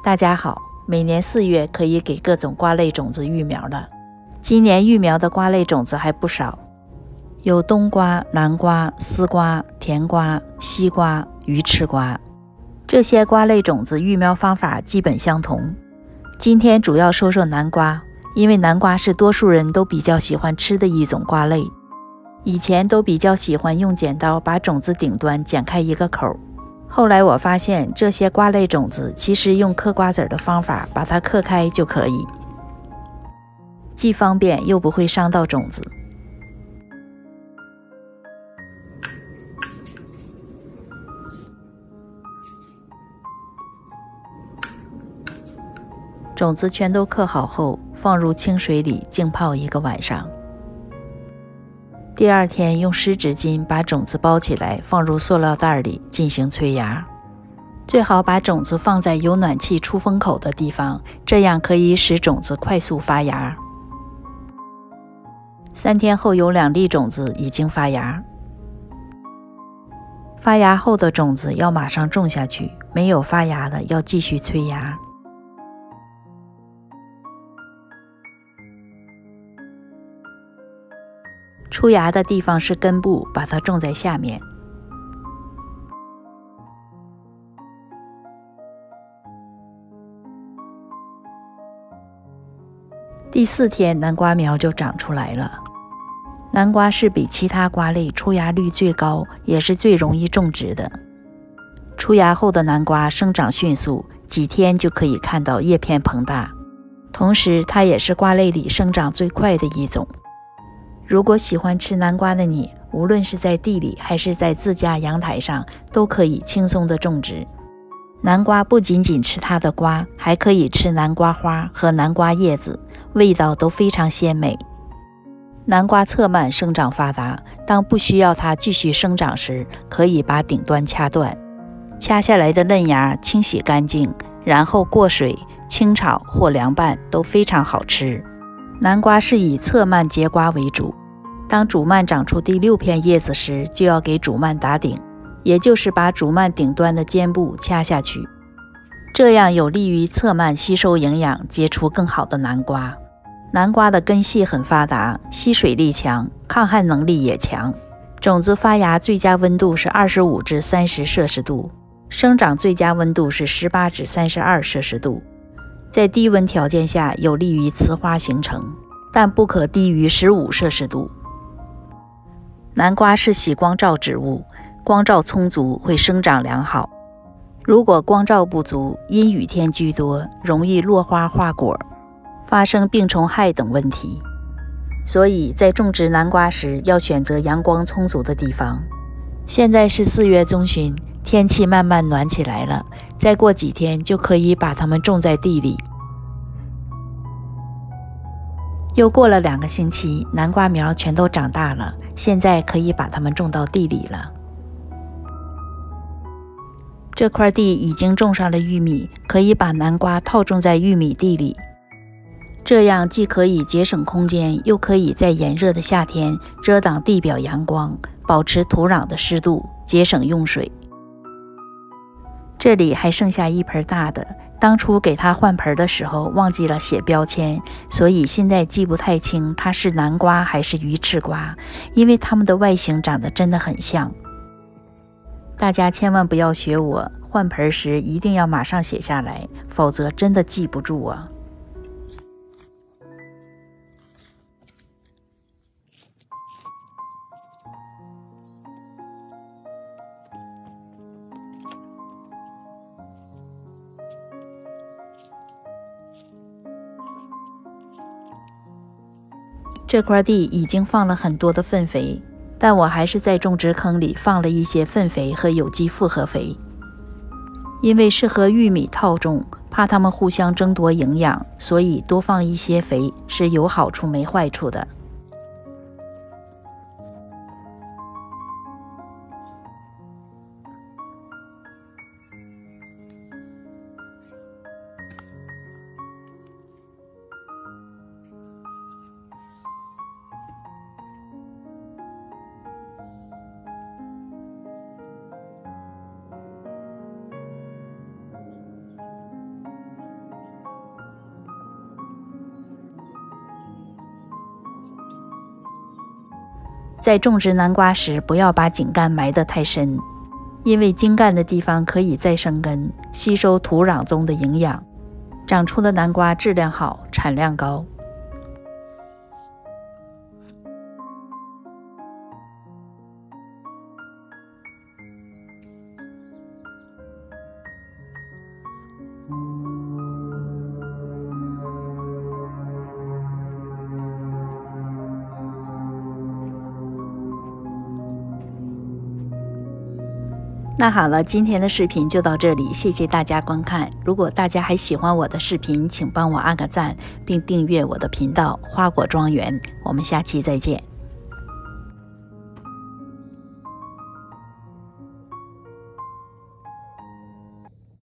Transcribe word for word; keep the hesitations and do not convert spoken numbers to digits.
大家好，每年四月可以给各种瓜类种子育苗了。今年育苗的瓜类种子还不少，有冬瓜、南瓜、丝瓜、甜瓜、西瓜、鱼翅瓜。这些瓜类种子育苗方法基本相同。今天主要说说南瓜，因为南瓜是多数人都比较喜欢吃的一种瓜类。以前都比较喜欢用剪刀把种子顶端剪开一个口，后来我发现这些瓜类种子其实用嗑瓜子的方法把它嗑开就可以，既方便又不会伤到种子。种子全都嗑好后，放入清水里浸泡一个晚上。第二天用湿纸巾把种子包起来，放入塑料袋里进行催芽。最好把种子放在有暖气出风口的地方，这样可以使种子快速发芽。三天后有两粒种子已经发芽。发芽后的种子要马上种下去，没有发芽的要继续催芽。出芽的地方是根部，把它种在下面。第四天，南瓜苗就长出来了。南瓜是比其他瓜类出芽率最高，也是最容易种植的。出芽后的南瓜生长迅速，几天就可以看到叶片膨大，同时它也是瓜类里生长最快的一种。如果喜欢吃南瓜的你，无论是在地里还是在自家阳台上，都可以轻松的种植。南瓜不仅仅吃它的瓜，还可以吃南瓜花和南瓜叶子，味道都非常鲜美。南瓜侧蔓生长发达，当不需要它继续生长时，可以把顶端掐断，掐下来的嫩芽清洗干净，然后过水、清炒或凉拌都非常好吃。南瓜是以侧蔓结瓜为主，当主蔓长出第六片叶子时，就要给主蔓打顶，也就是把主蔓顶端的尖部掐下去，这样有利于侧蔓吸收营养，结出更好的南瓜。南瓜的根系很发达，吸水力强，抗旱能力也强。种子发芽最佳温度是二十五至三十摄氏度，生长最佳温度是十八至三十二摄氏度。在低温条件下有利于雌花形成，但不可低于十五摄氏度。南瓜是喜光照植物，光照充足会生长良好。如果光照不足，阴雨天居多，容易落花化果，发生病虫害等问题。所以在种植南瓜时要选择阳光充足的地方。现在是四月中旬，天气慢慢暖起来了，再过几天就可以把它们种在地里。又过了两个星期，南瓜苗全都长大了，现在可以把它们种到地里了。这块地已经种上了玉米，可以把南瓜套种在玉米地里，这样既可以节省空间，又可以在炎热的夏天遮挡地表阳光，保持土壤的湿度，节省用水。这里还剩下一盆大的，当初给它换盆的时候忘记了写标签，所以现在记不太清它是南瓜还是鱼翅瓜，因为它们的外形长得真的很像。大家千万不要学我，换盆时一定要马上写下来，否则真的记不住啊。这块地已经放了很多的粪肥，但我还是在种植坑里放了一些粪肥和有机复合肥，因为是和玉米套种，怕它们互相争夺营养，所以多放一些肥是有好处没坏处的。 在种植南瓜时，不要把茎干埋得太深，因为茎干的地方可以再生根，吸收土壤中的营养，长出的南瓜质量好，产量高。那好了，今天的视频就到这里，谢谢大家观看。如果大家还喜欢我的视频，请帮我按个赞，并订阅我的频道花果庄园。我们下期再见。